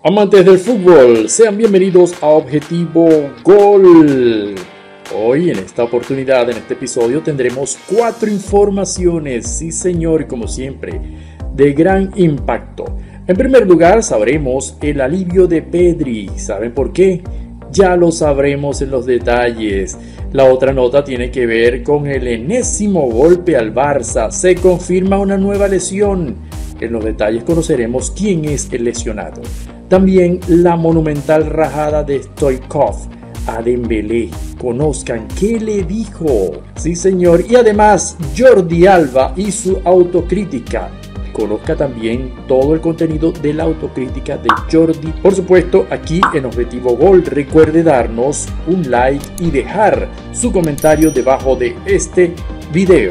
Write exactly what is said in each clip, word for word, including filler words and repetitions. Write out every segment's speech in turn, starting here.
Amantes del fútbol, sean bienvenidos a Objetivo Gol. Hoy en esta oportunidad, en este episodio, tendremos cuatro informaciones, sí señor, y como siempre, de gran impacto. En primer lugar, sabremos el alivio de Pedri. ¿Saben por qué? Ya lo sabremos en los detalles. La otra nota tiene que ver con el enésimo golpe al Barça. Se confirma una nueva lesión. En los detalles conoceremos quién es el lesionado. También la monumental rajada de Stoichkov a Dembélé. Conozcan qué le dijo. Sí señor. Y además Jordi Alba y su autocrítica. Conozca también todo el contenido de la autocrítica de Jordi. Por supuesto, aquí en Objetivo Gol, recuerde darnos un like y dejar su comentario debajo de este video.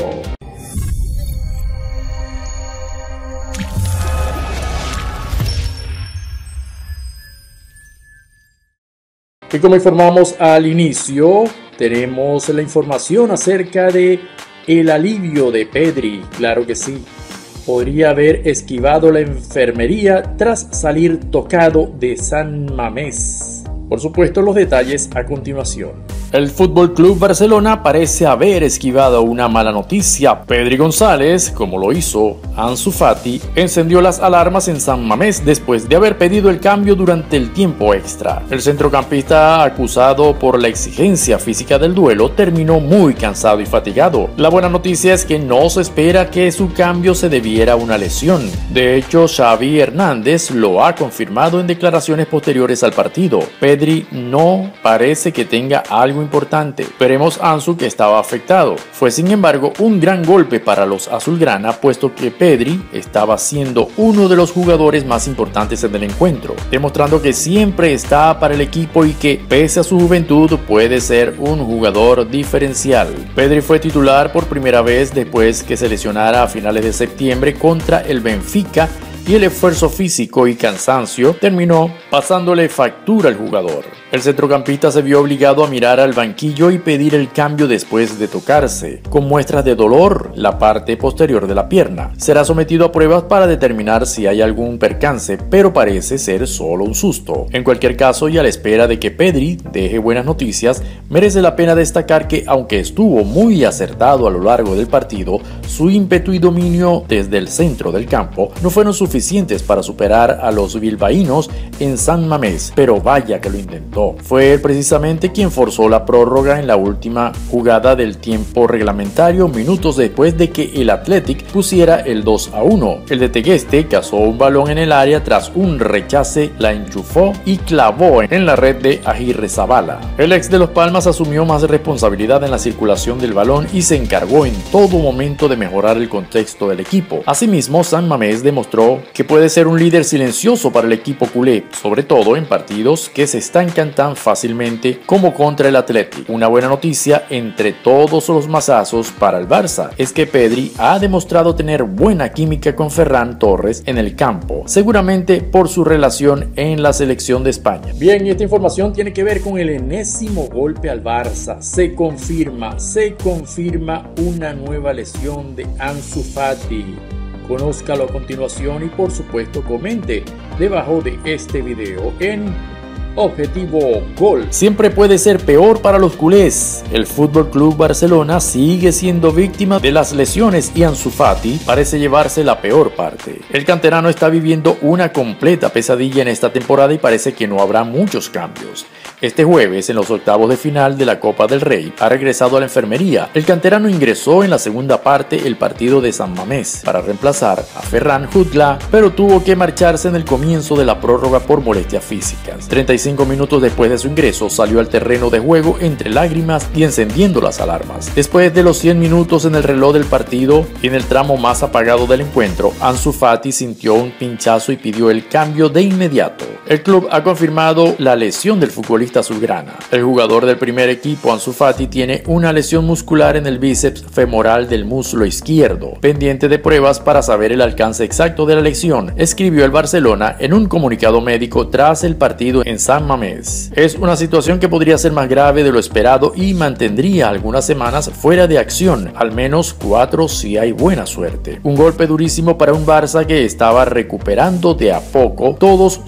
Y como informamos al inicio, tenemos la información acerca de el alivio de Pedri. Claro que sí. Podría haber esquivado la enfermería tras salir tocado de San Mamés. Por supuesto, los detalles a continuación. El F C Barcelona parece haber esquivado una mala noticia. Pedri González, como lo hizo Ansu Fati, encendió las alarmas en San Mamés después de haber pedido el cambio durante el tiempo extra. El centrocampista, acusado por la exigencia física del duelo, terminó muy cansado y fatigado. La buena noticia es que no se espera que su cambio se debiera a una lesión. De hecho, Xavi Hernández lo ha confirmado en declaraciones posteriores al partido. Pedri no parece que tenga algo importante. Veremos Ansu, que estaba afectado. Fue sin embargo un gran golpe para los azulgrana, puesto que Pedri estaba siendo uno de los jugadores más importantes en el encuentro, demostrando que siempre está para el equipo y que pese a su juventud puede ser un jugador diferencial. Pedri fue titular por primera vez después que se lesionara a finales de septiembre contra el Benfica, y el esfuerzo físico y cansancio terminó pasándole factura al jugador. El centrocampista se vio obligado a mirar al banquillo y pedir el cambio después de tocarse, con muestras de dolor, la parte posterior de la pierna. Será sometido a pruebas para determinar si hay algún percance, pero parece ser solo un susto. En cualquier caso, y a la espera de que Pedri deje buenas noticias, merece la pena destacar que, aunque estuvo muy acertado a lo largo del partido, su ímpetu y dominio desde el centro del campo no fueron suficientes para superar a los bilbaínos en San Mamés, pero vaya que lo intentó. Fue él precisamente quien forzó la prórroga en la última jugada del tiempo reglamentario, minutos después de que el Athletic pusiera el dos a uno. El de Tegueste cazó un balón en el área tras un rechace, la enchufó y clavó en la red de Agirrezabala. El ex de Los Palmas asumió más responsabilidad en la circulación del balón y se encargó en todo momento de mejorar el contexto del equipo. Asimismo, San Mamés demostró que puede ser un líder silencioso para el equipo culé, sobre todo en partidos que se estancan tan fácilmente como contra el Athletic. Una buena noticia entre todos los mazazos para el Barça es que Pedri ha demostrado tener buena química con Ferran Torres en el campo, seguramente por su relación en la selección de España. Bien, y esta información tiene que ver con el enésimo golpe al Barça. Se confirma, se confirma una nueva lesión de Ansu Fati. Conózcalo a continuación y por supuesto comente debajo de este video en Objetivo Gol. Siempre puede ser peor para los culés. El F C Barcelona sigue siendo víctima de las lesiones y Ansu Fati parece llevarse la peor parte. El canterano está viviendo una completa pesadilla en esta temporada y parece que no habrá muchos cambios. Este jueves, en los octavos de final de la Copa del Rey, ha regresado a la enfermería. El canterano ingresó en la segunda parte el partido de San Mamés para reemplazar a Ferran Jutgla, pero tuvo que marcharse en el comienzo de la prórroga por molestias físicas. treinta y cinco minutos después de su ingreso, salió al terreno de juego entre lágrimas y encendiendo las alarmas. Después de los cien minutos en el reloj del partido, en el tramo más apagado del encuentro, Ansu Fati sintió un pinchazo y pidió el cambio de inmediato. El club ha confirmado la lesión del futbolista azulgrana. El jugador del primer equipo, Ansu Fati, tiene una lesión muscular en el bíceps femoral del muslo izquierdo, pendiente de pruebas para saber el alcance exacto de la lesión, escribió el Barcelona en un comunicado médico tras el partido en San Mamés. Es una situación que podría ser más grave de lo esperado y mantendría algunas semanas fuera de acción, al menos cuatro si hay buena suerte. Un golpe durísimo para un Barça que estaba recuperando de a poco todos sus efectivos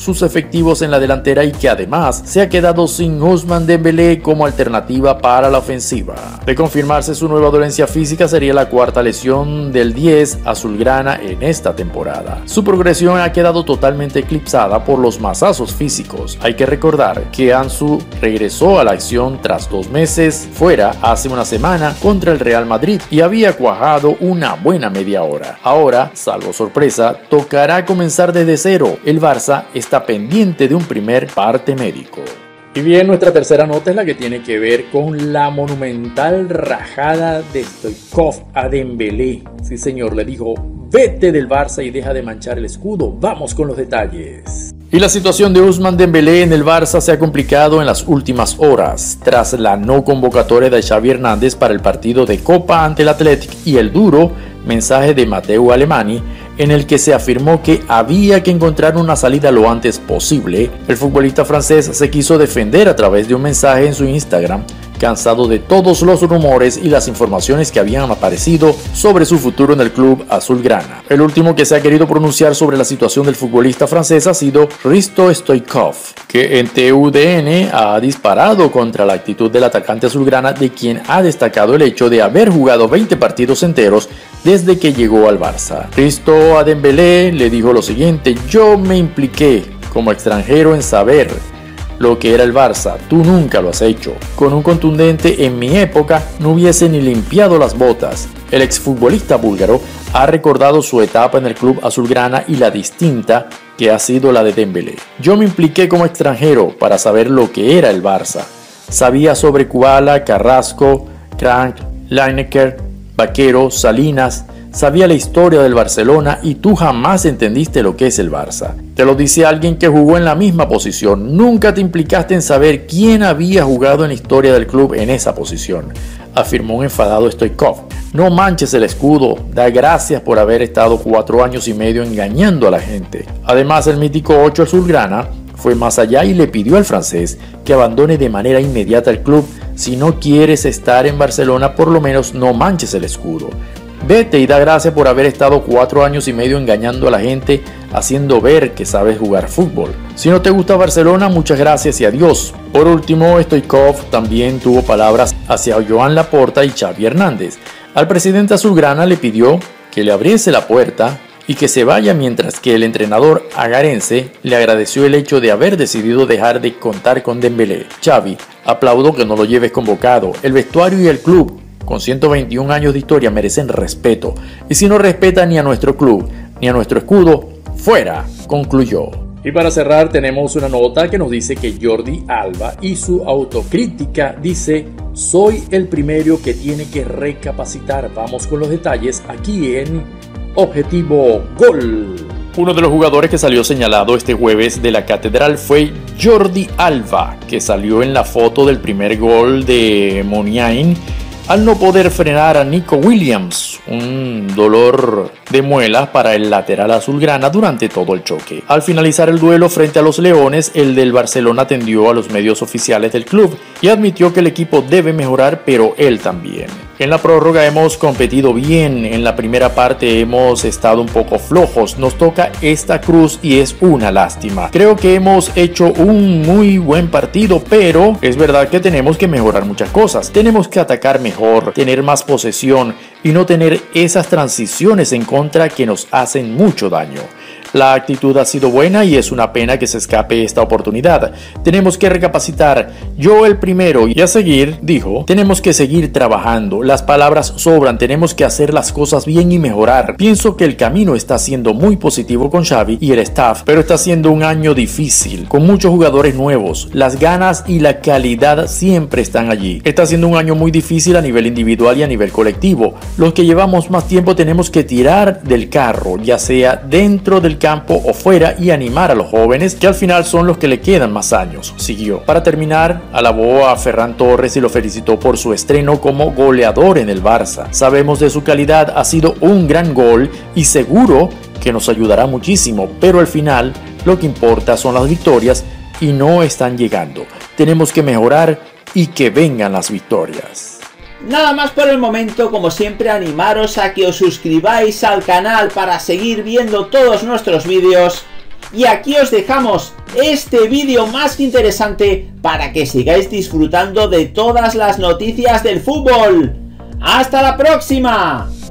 efectivos en la delantera y que además se ha quedado sin Ousmane Dembélé como alternativa para la ofensiva. De confirmarse su nueva dolencia física, sería la cuarta lesión del diez azulgrana en esta temporada. Su progresión ha quedado totalmente eclipsada por los mazazos físicos. Hay que recordar que Ansu regresó a la acción tras dos meses fuera hace una semana contra el Real Madrid y había cuajado una buena media hora. Ahora, salvo sorpresa, tocará comenzar desde cero. El Barça está pendiente de un primer parte médico. Y bien, nuestra tercera nota es la que tiene que ver con la monumental rajada de Stoichkov a Dembélé. Sí señor, le dijo: vete del Barça y deja de manchar el escudo. Vamos con los detalles. Y la situación de Ousmane Dembélé en el Barça se ha complicado en las últimas horas, tras la no convocatoria de Xavi Hernández para el partido de Copa ante el Athletic y el duro mensaje de Matteo Alemany, en el que se afirmó que había que encontrar una salida lo antes posible. El futbolista francés se quiso defender a través de un mensaje en su Instagram, cansado de todos los rumores y las informaciones que habían aparecido sobre su futuro en el club azulgrana. El último que se ha querido pronunciar sobre la situación del futbolista francés ha sido Hristo Stoichkov, que en T U D N ha disparado contra la actitud del atacante azulgrana, de quien ha destacado el hecho de haber jugado veinte partidos enteros desde que llegó al Barça. Hristo a Dembélé le dijo lo siguiente: yo me impliqué como extranjero en saber lo que era el Barça, tú nunca lo has hecho. Con un contundente: en mi época no hubiese ni limpiado las botas. El exfutbolista búlgaro ha recordado su etapa en el club azulgrana y la distinta que ha sido la de Dembélé. Yo me impliqué como extranjero para saber lo que era el Barça. Sabía sobre Kubala, Carrasco, Crank, Lineker, Vaquero, Salinas. Sabía la historia del Barcelona y tú jamás entendiste lo que es el Barça. Te lo dice alguien que jugó en la misma posición. Nunca te implicaste en saber quién había jugado en la historia del club en esa posición, afirmó un enfadado Stoichkov. No manches el escudo, da gracias por haber estado cuatro años y medio engañando a la gente. Además, el mítico ocho azulgrana fue más allá y le pidió al francés que abandone de manera inmediata el club. Si no quieres estar en Barcelona, por lo menos no manches el escudo. Vete y da gracias por haber estado cuatro años y medio engañando a la gente, haciendo ver que sabes jugar fútbol. Si no te gusta Barcelona, muchas gracias y adiós. Por último, Stoichkov también tuvo palabras hacia Joan Laporta y Xavi Hernández. Al presidente azulgrana le pidió que le abriese la puerta y que se vaya, mientras que el entrenador agarense le agradeció el hecho de haber decidido dejar de contar con Dembélé. Xavi: aplaudo que no lo lleves convocado. El vestuario y el club, con ciento veintiún años de historia, merecen respeto. Y si no respeta ni a nuestro club ni a nuestro escudo, fuera, concluyó. Y para cerrar tenemos una nota que nos dice que Jordi Alba y su autocrítica dice: soy el primero que tiene que recapacitar. Vamos con los detalles aquí en Objetivo Gol. Uno de los jugadores que salió señalado este jueves de la catedral fue Jordi Alba, que salió en la foto del primer gol de Muniain al no poder frenar a Nico Williams, un dolor de muelas para el lateral azulgrana durante todo el choque. Al finalizar el duelo frente a los Leones, el del Barcelona atendió a los medios oficiales del club y admitió que el equipo debe mejorar, pero él también. En la prórroga hemos competido bien, en la primera parte hemos estado un poco flojos, nos toca esta cruz y es una lástima. Creo que hemos hecho un muy buen partido, pero es verdad que tenemos que mejorar muchas cosas. Tenemos que atacar mejor, tener más posesión y no tener esas transiciones en contra que nos hacen mucho daño. La actitud ha sido buena y es una pena que se escape esta oportunidad. Tenemos que recapacitar, yo el primero, y a seguir, dijo, tenemos que seguir trabajando. Las palabras sobran, tenemos que hacer las cosas bien y mejorar. Pienso que el camino está siendo muy positivo con Xavi y el staff, pero está siendo un año difícil, con muchos jugadores nuevos. Las ganas y la calidad siempre están allí. Está siendo un año muy difícil a nivel individual y a nivel colectivo. Los que llevamos más tiempo tenemos que tirar del carro, ya sea dentro del campo o fuera, y animar a los jóvenes, que al final son los que le quedan más años, siguió. Para terminar, alabó a Ferran Torres y lo felicitó por su estreno como goleador en el Barça. Sabemos de su calidad, ha sido un gran gol y seguro que nos ayudará muchísimo, pero al final lo que importa son las victorias y no están llegando. Tenemos que mejorar y que vengan las victorias. Nada más por el momento. Como siempre, animaros a que os suscribáis al canal para seguir viendo todos nuestros vídeos Y aquí os dejamos este vídeo más que interesante para que sigáis disfrutando de todas las noticias del fútbol. ¡Hasta la próxima!